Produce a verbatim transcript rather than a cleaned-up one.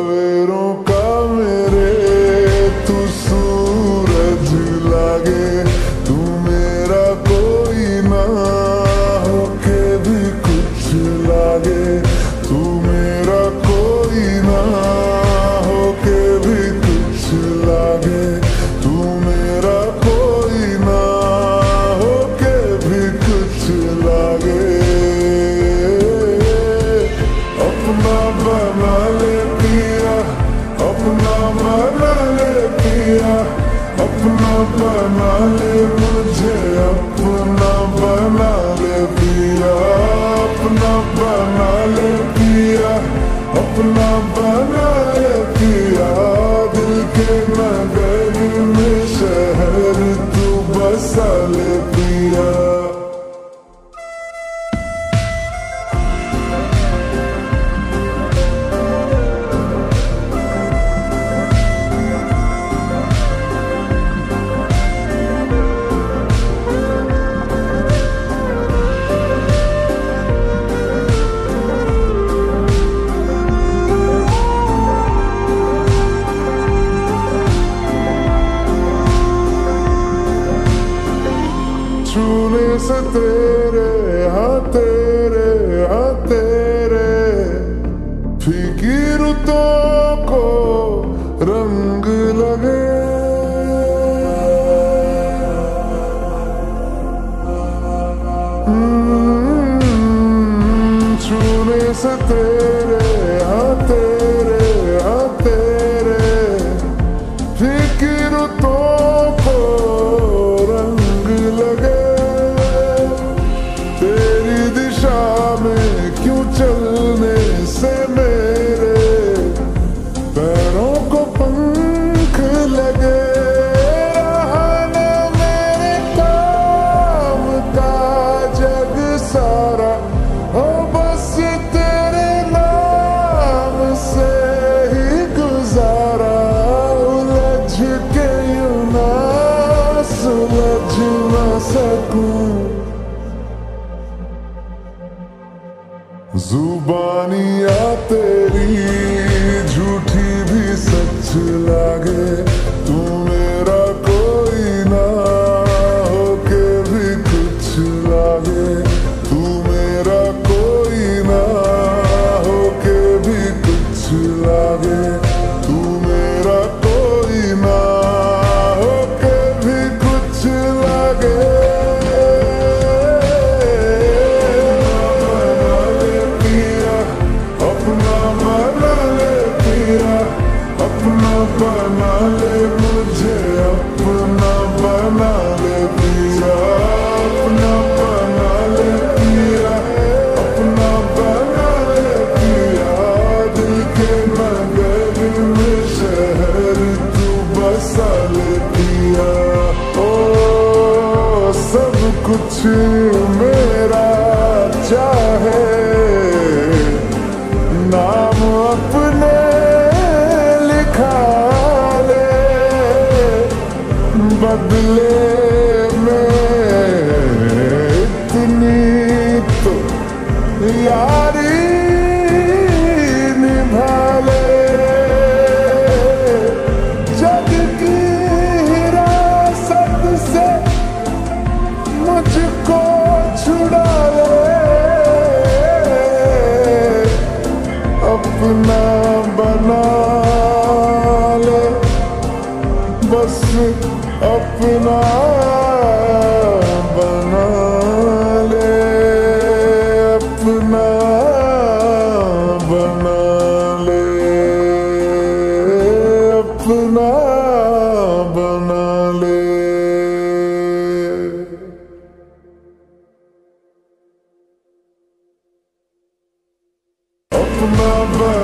सवेरों का मेरे तू सूरज लागे, तू मेरा कोई ना होके भी कुछ लागे, तू मेरा कोई ना होके भी कुछ लागे, तू मेरा कोई ना होके भी कुछ लागे। अपना बना ले पिया, अपना बना ले पिया, अपना बना ले मुझे, अपना बना ले पिया, अपना बना ले पिया, अपना बना ले पिया। दिल के नगर में शहर तू बसा ले पिया। छूने से तेरे हाँ तेरे हाँ तेरे फीकी रुतों को रंग लगे, छूने से तेरे हाँ तेरे हाँ तेरे फीकी रुतों को रंग लगे। तेरी दिशा में क्यों चलने से मेरे पैरों को पंख लगे। रहना मेरे काम का जग सारा हो बस तेरे नाम से ही गुजारा। उलझ के यूं ना सुलझ ना सकूं, जुबानियाँ तेरी झूठी भी सच लागे, तू मेरा कोई ना होके भी कुछ लागे, तू मेरा कोई ना होके भी कुछ लागे, तू मेरा कोई ना होके भी कुछ लागे। बना ले मुझे, अपना बना ले पिया, अपना बना ले पिया, अपना बना ले पिया। दिल के नगर में शहर तू बसा ले पिया। ओ सब कुछ मेरा चाहे नाम अपने बदले में इतनी तो यारी निभा ले। जग की हिरासत से मुझको छुड़ा ले, अपना बना ले बस, अपना बना ले, अपना बना ले, अपना बना ले। अपना